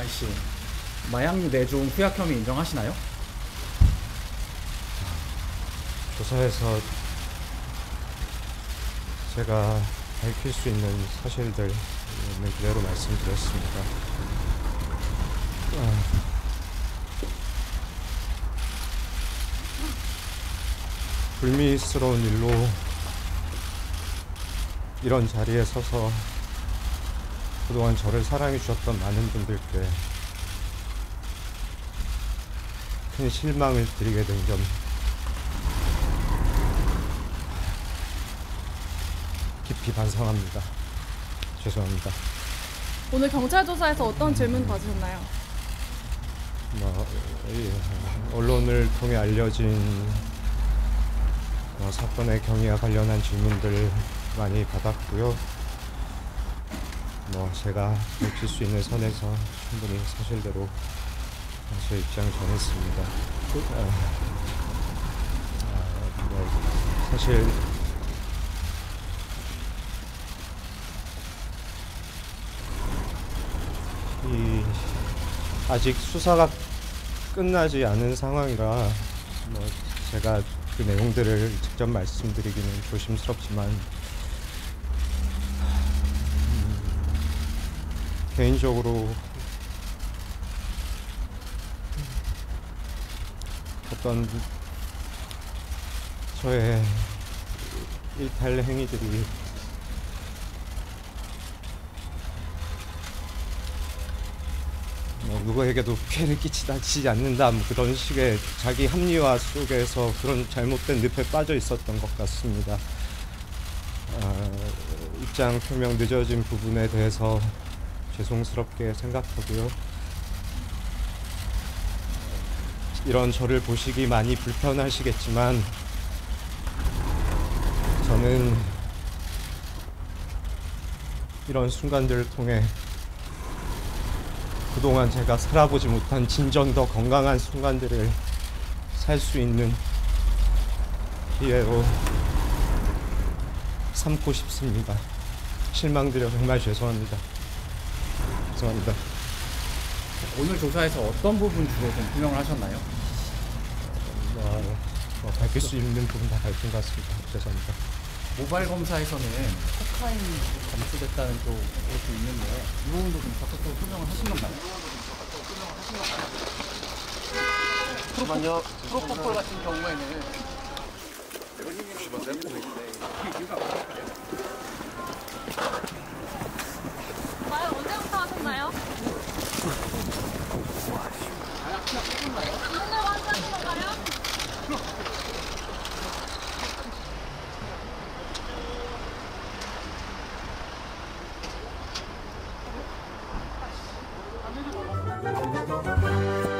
이완 씨, 마약류 내종 투약 혐의 인정하시나요? 조사에서 제가 밝힐 수 있는 사실들 있는 그대로 말씀드렸습니다. 불미스러운 일로 이런 자리에 서서 그동안 저를 사랑해 주셨던 많은 분들께 큰 실망을 드리게 된 점 깊이 반성합니다. 죄송합니다. 오늘 경찰 조사에서 어떤 질문 받으셨나요? 언론을 통해 알려진 사건의 경위와 관련한 질문들 많이 받았고요. 제가 밝힐 수 있는 선에서 충분히 사실대로 제 입장을 전했습니다. 사실 아직 수사가 끝나지 않은 상황이라 제가 그 내용들을 직접 말씀드리기는 조심스럽지만 개인적으로 어떤 저의 일탈 행위들이 누구에게도 피해를 끼치지 않는다 그런 식의 자기 합리화 속에서 그런 잘못된 늪에 빠져 있었던 것 같습니다. 입장 표명 늦어진 부분에 대해서 죄송스럽게 생각하고요. 이런 저를 보시기 많이 불편하시겠지만 저는 이런 순간들을 통해 그동안 제가 살아보지 못한 진정 더 건강한 순간들을 살 수 있는 기회로 삼고 싶습니다. 실망드려 정말 죄송합니다. 죄송합니다. 오늘 조사에서 어떤 부분 주로 좀 규명을 하셨나요? 밝힐 수 있는 부분 다 밝힌 것 같습니다. 죄송합니다. 모바일 검사에서는 코카인이 검출됐다는 또 것도 있는데 이 부분도 좀 적극적으로 설명을 하신 건가요? 잠깐만요. 프로포폴 같은 경우에는 마약 언제부터 하셨나요? 오늘 하시는 건가요? Thank you.